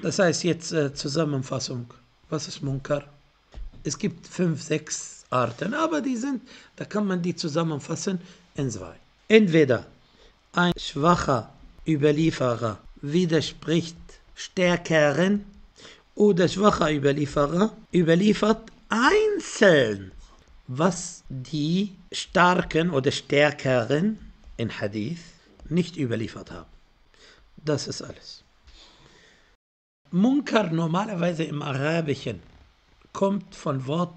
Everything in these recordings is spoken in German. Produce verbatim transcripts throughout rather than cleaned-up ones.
Das heißt jetzt äh, Zusammenfassung. Was ist Munkar? Es gibt fünf, sechs Arten, aber die sind, da kann man die zusammenfassen in zwei. Entweder ein schwacher Überlieferer widerspricht stärkeren oder schwacher Überlieferer überliefert einzeln, was die starken oder stärkeren in Hadith nicht überliefert haben. Das ist alles. Munkar normalerweise im Arabischen kommt von Wort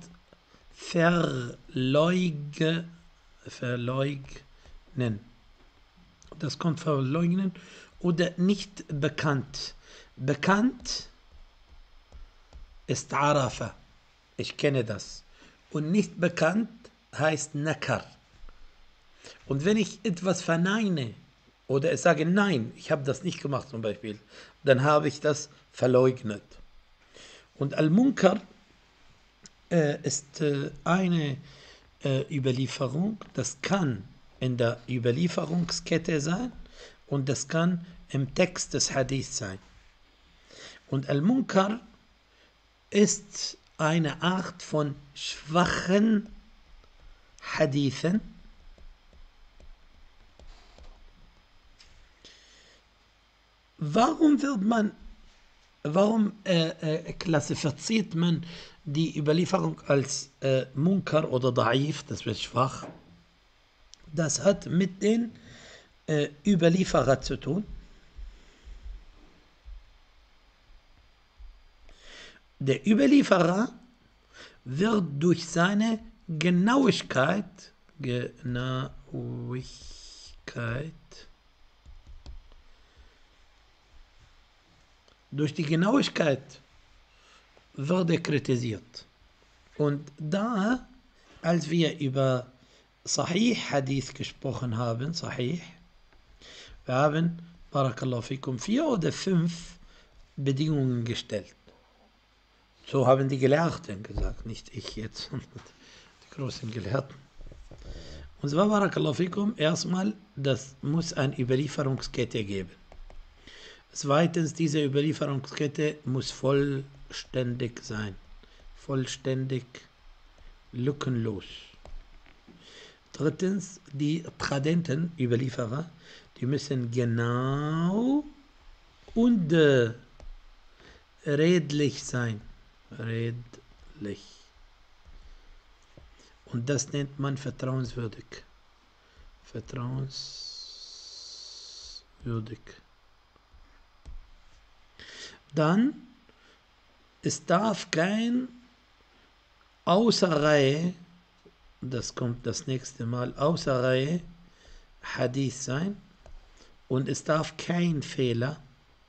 verleug, verleugnen. Das kommt verleugnen oder nicht bekannt. Bekannt ist Arafa. Ich kenne das. Und nicht bekannt heißt Nakar. Und wenn ich etwas verneine oder ich sage, nein, ich habe das nicht gemacht zum Beispiel, dann habe ich das verleugnet. Und Al-Munkar äh, ist äh, eine äh, Überlieferung, das kann in der Überlieferungskette sein und das kann im Text des Hadith sein. Und Al-Munkar ist eine Art von schwachen Hadithen, Warum wird man, warum äh, äh, klassifiziert man die Überlieferung als äh, Munkar oder Da'if, das wird schwach? Das hat mit den äh, Überlieferern zu tun. Der Überlieferer wird durch seine Genauigkeit, Genauigkeit, durch die Genauigkeit wird er kritisiert. Und da, als wir über Sahih Hadith gesprochen haben, Sahih, wir haben, Barakallahu fikum, vier oder fünf Bedingungen gestellt. So haben die Gelehrten gesagt, nicht ich jetzt, sondern die großen Gelehrten. Und zwar, Barakallahu fikum, erstmal, das muss eine Überlieferungskette geben. Zweitens, diese Überlieferungskette muss vollständig sein. Vollständig, lückenlos. Drittens, die Tradenten, Überlieferer, die müssen genau und äh, redlich sein. Redlich. Und das nennt man vertrauenswürdig. Vertrauenswürdig. Dann, es darf kein außer Reihe, das kommt das nächste Mal, außer Reihe Hadith sein und es darf kein Fehler,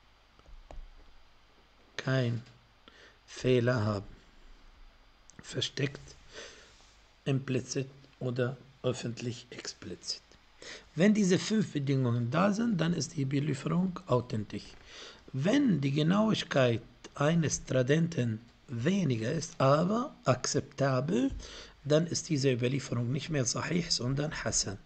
kein Fehler haben. Versteckt, implizit oder öffentlich explizit. Wenn diese fünf Bedingungen da sind, dann ist die Überlieferung authentisch. Wenn die Genauigkeit eines Tradenten weniger ist, aber akzeptabel, dann ist diese Überlieferung nicht mehr Sahih, sondern Hasan.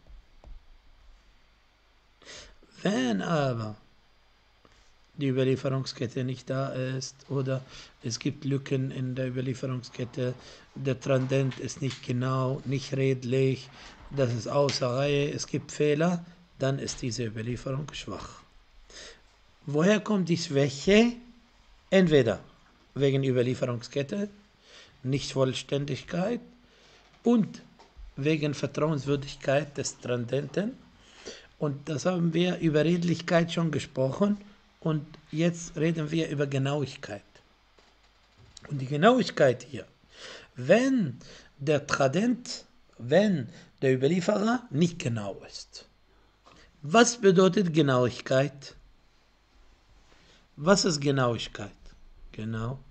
Wenn aber die Überlieferungskette nicht da ist oder es gibt Lücken in der Überlieferungskette, der Tradent ist nicht genau, nicht redlich, das ist außer Reihe, es gibt Fehler, dann ist diese Überlieferung schwach. Woher kommt die Schwäche? Entweder wegen Überlieferungskette, Nichtvollständigkeit und wegen Vertrauenswürdigkeit des Tradenten. Und das haben wir über Redlichkeit schon gesprochen und jetzt reden wir über Genauigkeit. Und die Genauigkeit hier, wenn der Tradent, wenn der Überlieferer nicht genau ist. Was bedeutet Genauigkeit? Was ist Genauigkeit? Genauigkeit.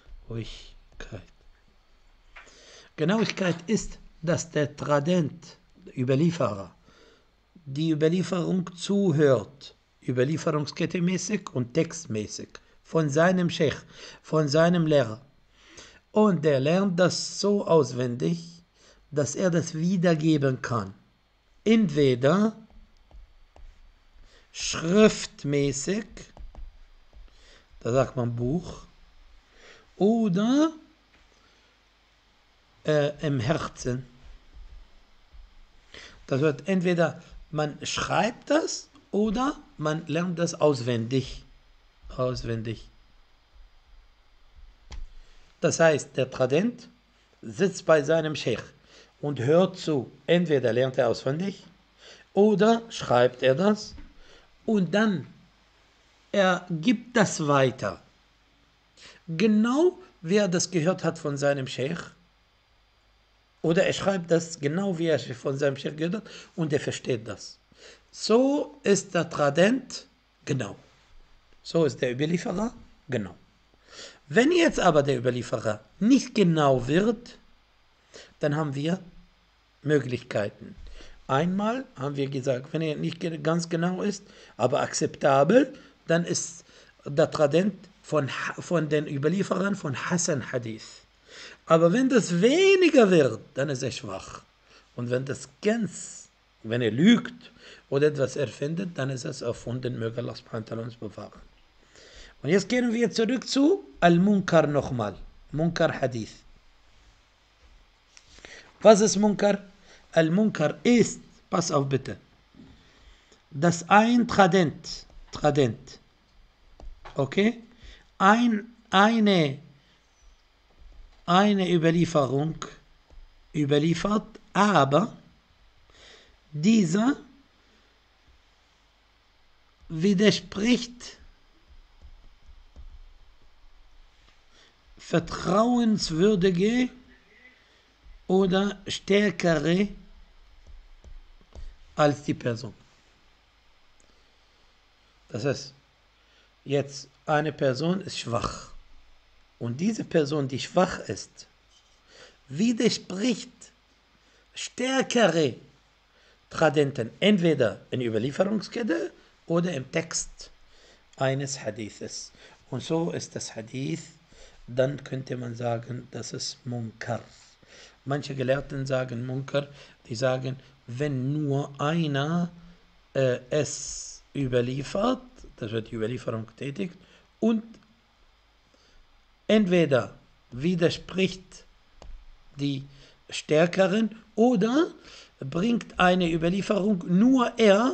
Genauigkeit ist, dass der Tradent, der Überlieferer, die Überlieferung zuhört, Überlieferungskette mäßig und textmäßig, von seinem Sheikh, von seinem Lehrer. Und der lernt das so auswendig, dass er das wiedergeben kann. Entweder schriftmäßig, da sagt man Buch, oder äh, im Herzen. Das wird entweder man schreibt das oder man lernt das auswendig. Auswendig. Das heißt, der Tradent sitzt bei seinem Sheikh und hört zu. Entweder lernt er auswendig oder schreibt er das und dann er gibt das weiter. Genau wie er das gehört hat von seinem Sheikh. Oder er schreibt das genau wie er von seinem Sheikh gehört hat und er versteht das. So ist der Tradent genau. So ist der Überlieferer genau. Wenn jetzt aber der Überlieferer nicht genau wird, dann haben wir Möglichkeiten. Einmal haben wir gesagt, wenn er nicht ganz genau ist, aber akzeptabel, dann ist der Tradent von, von den Überlieferern von Hasan Hadith. Aber wenn das weniger wird, dann ist er schwach. Und wenn das ganz, wenn er lügt oder etwas erfindet, dann ist es erfunden, möge Allah subhanahu wa ta'ala uns bewahren. Und jetzt gehen wir zurück zu Al-Munkar nochmal. Munkar Hadith. Was ist Munkar? Al-Munkar ist, pass auf bitte, dass ein Tradent, Tradent, okay, ein, eine, eine Überlieferung überliefert, aber dieser widerspricht vertrauenswürdige oder stärkere als die Person. Das heißt, jetzt eine Person ist schwach und diese Person, die schwach ist, widerspricht stärkere Tradenten, entweder in Überlieferungskette oder im Text eines Hadithes. Und so ist das Hadith, dann könnte man sagen, das ist Munkar. Manche Gelehrten sagen Munkar, die sagen, wenn nur einer äh, es überliefert, das wird die Überlieferung tätigt, und entweder widerspricht die Stärkeren oder bringt eine Überlieferung nur er,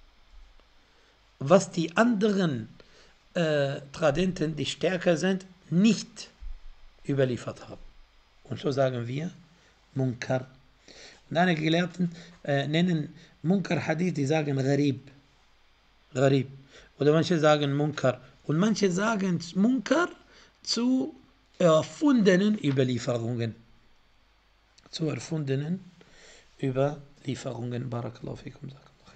was die anderen äh, Tradenten, die stärker sind, nicht überliefert haben. Und so sagen wir Munkar. Und einige Gelehrten äh, nennen Munkar Hadith, die sagen Gharib. Gharib. Oder manche sagen Munkar. Und manche sagen Munkar zu erfundenen Überlieferungen. Zu erfundenen Überlieferungen. Barakallahu fikum.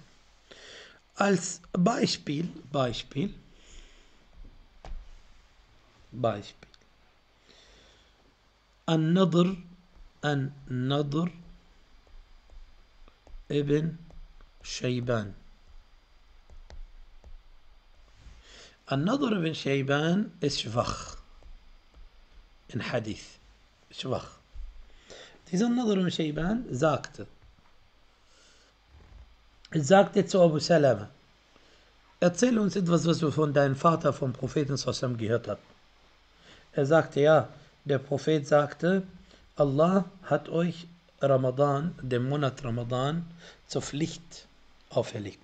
Als Beispiel, Beispiel, Beispiel. An-Nadr, An-Nadr ibn Shayban. An-Nadr ibn Shayban ist schwach in Hadith. Schwach. Dieser Nadr ibn Shayban sagte, sagte zu Abu Salama, erzähl uns etwas, was du von deinem Vater, vom Propheten sallam gehört hast. Er sagte, ja, der Prophet sagte, Allah hat euch Ramadan, den Monat Ramadan, zur Pflicht auferlegt.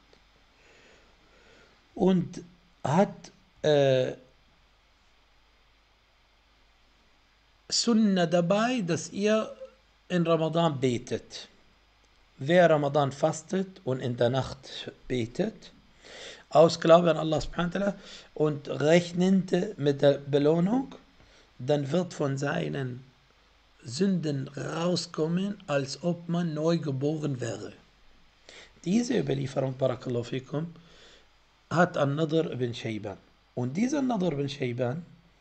Und hat äh, Sunnah dabei, dass ihr in Ramadan betet. Wer Ramadan fastet und in der Nacht betet, aus Glaube an Allah subhanahu wa ta'ala und rechnend mit der Belohnung, dann wird von seinen Sünden rauskommen, als ob man neu geboren wäre. Diese Überlieferung, Barakallahu fikum, hat An-Nadr ibn Shayban. Und dieser Nadr ibn Shayban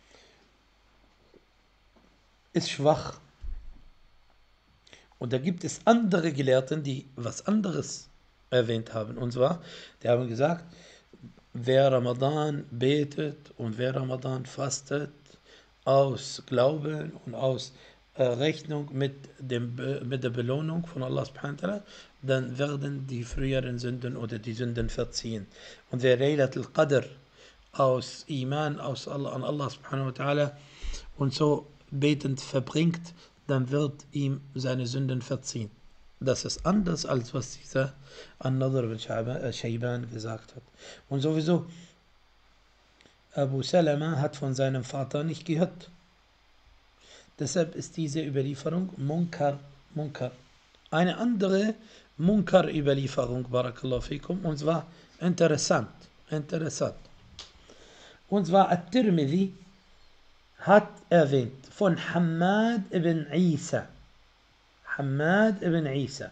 ist schwach. Und da gibt es andere Gelehrten, die was anderes erwähnt haben. Und zwar, die haben gesagt, wer Ramadan betet und wer Ramadan fastet, aus Glauben und aus äh, Rechnung mit, dem, mit der Belohnung von Allah subhanahu wa ta'ala, dann werden die früheren Sünden oder die Sünden verziehen. Und wer Laylatul Qadr aus Iman, aus Allah, an Allah subhanahu wa ta'ala und so betend verbringt, dann wird ihm seine Sünden verziehen. Das ist anders, als was dieser An-Nadr bin Shayban gesagt hat. Und sowieso, Abu Salama hat von seinem Vater nicht gehört. Deshalb ist diese Überlieferung Munkar, Munkar. Eine andere Munkar-Überlieferung, Barakallahu fikum, und zwar interessant, interessant. Und zwar At-Tirmidhi hat erwähnt von Hammad ibn Isa. Hammad ibn Isa.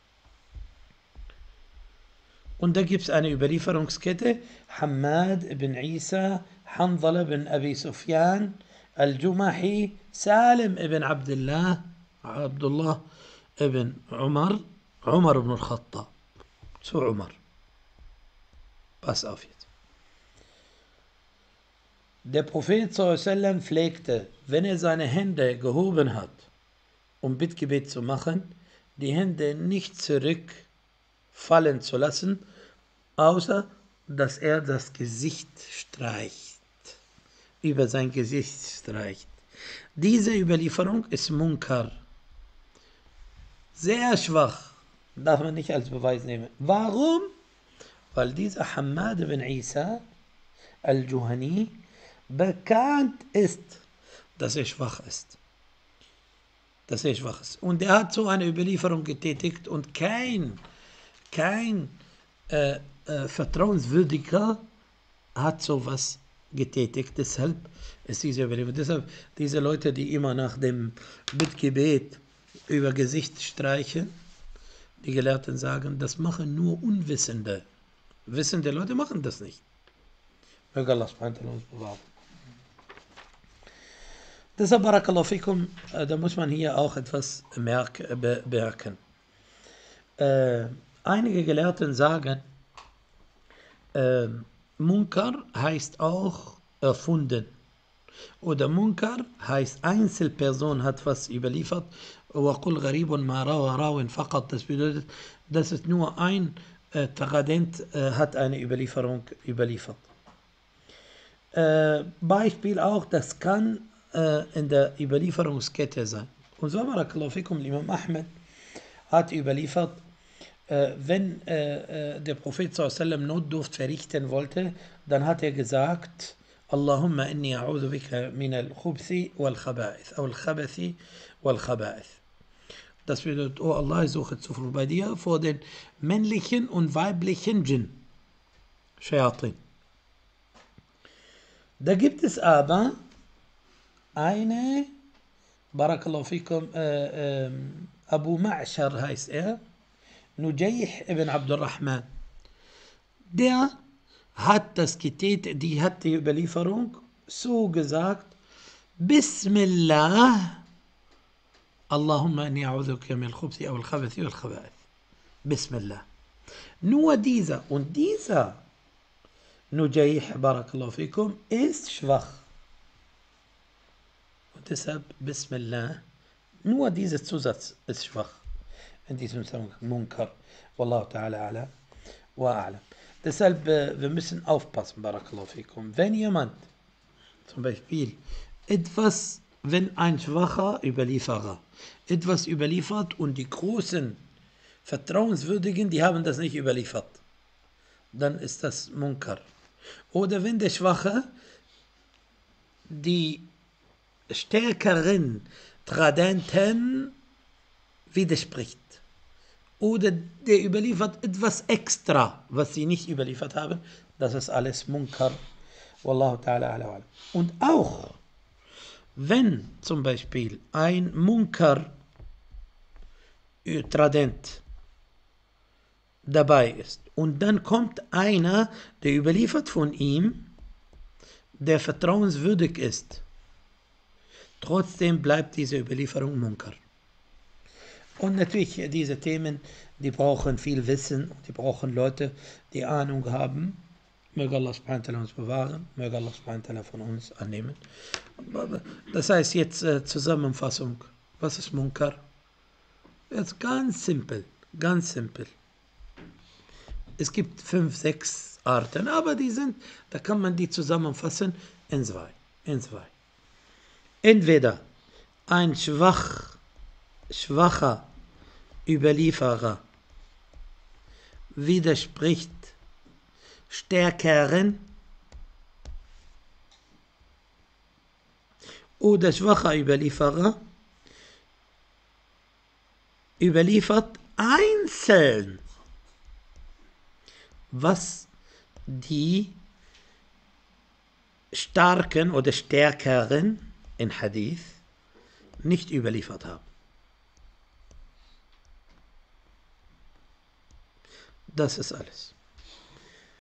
Und da gibt es eine Überlieferungskette. Hammad ibn Isa, Hanzala ibn Abi Sufyan, Al-Jumahi, Salim ibn Abdullah, Abdullah ibn Umar, Umar ibn al-Khattab. Zu Umar. Pass auf jetzt. Der Prophet sallallahu alaihi wasallam pflegte, wenn er seine Hände gehoben hat, um Bittgebet zu machen, die Hände nicht zurückfallen zu lassen, außer dass er das Gesicht streicht, über sein Gesicht streicht. Diese Überlieferung ist Munkar. Sehr schwach, darf man nicht als Beweis nehmen. Warum? Weil dieser Hammad ibn Isa al-Juhani bekannt ist, dass er schwach ist. Dass er schwach ist. Und er hat so eine Überlieferung getätigt und kein, kein äh, äh, Vertrauenswürdiger hat sowas getätigt. Deshalb ist diese Überlieferung. Deshalb diese Leute, die immer nach dem Bittgebet über Gesicht streichen, die Gelehrten sagen, das machen nur Unwissende. Wissende Leute machen das nicht. Möge Allah subhanahu wa ta'ala uns bewahren. Deshalb, Barakallahu fikum, da muss man hier auch etwas bemerken. Äh, einige Gelehrten sagen, äh, Munkar heißt auch erfunden. Oder Munkar heißt Einzelperson hat was überliefert. وَقُلْ غَرِيبٌ مَا رَوَى رَاوٍ فَقَط. Das bedeutet, dass es nur ein äh, Tradent äh, hat eine Überlieferung überliefert. Äh, Beispiel auch, das kann in der Überlieferungskette sein. Und so, Barakallahu fikum, Imam Ahmed hat überliefert, äh, wenn äh, der Prophet sallallahu alaihi wasallam Notdurft verrichten wollte, dann hat er gesagt, Allahumma inni a'udhu bika min al-khubthi wal-khaba'ith, oder al-khabathi wal-khaba'ith. Das bedeutet, oh Allah, ich suche Zuflucht bei dir vor den männlichen und weiblichen Djinn, Shayatin. Da gibt es aber eine, Barakallahu fikum, äh, äh, Abu Ma'shar heißt er, Nujayh ibn Abdurrahman. Der hat das getätigt, die hat die Überlieferung so gesagt, Bismillah, Allahumma inni a'udhuka min al-khubthi aw al-khabathi wal khaba'ith. Bismillah. Nur dieser und dieser Nujayh, Barakallahu fikum, ist schwach. Deshalb, Bismillah, nur dieser Zusatz ist schwach. In diesem Zusammenhang, Munkar. Wallahu ta'ala ala wa a'lam. Deshalb, wir müssen aufpassen, Barakallahu fikum. Wenn jemand, zum Beispiel, etwas, wenn ein schwacher Überlieferer etwas überliefert und die großen, vertrauenswürdigen, die haben das nicht überliefert, dann ist das Munkar. Oder wenn der Schwache die stärkeren Tradenten widerspricht. Oder der überliefert etwas extra, was sie nicht überliefert haben. Das ist alles Munkar. Wallahu ta'ala ala wa. Und auch, wenn zum Beispiel ein Munkar-Tradent dabei ist und dann kommt einer, der überliefert von ihm, der vertrauenswürdig ist, trotzdem bleibt diese Überlieferung Munkar. Und natürlich, diese Themen, die brauchen viel Wissen, die brauchen Leute, die Ahnung haben. Möge Allah subhanahu wa ta'ala uns bewahren, möge Allah subhanahu wa ta'ala von uns annehmen. Das heißt jetzt äh, Zusammenfassung, was ist Munkar? Jetzt ganz simpel, ganz simpel. Es gibt fünf, sechs Arten, aber die sind, da kann man die zusammenfassen in zwei. In zwei. Entweder ein schwach, schwacher Überlieferer widerspricht stärkeren oder schwacher Überlieferer überliefert einzeln, was die starken oder stärkeren in Hadith nicht überliefert haben. Das ist alles.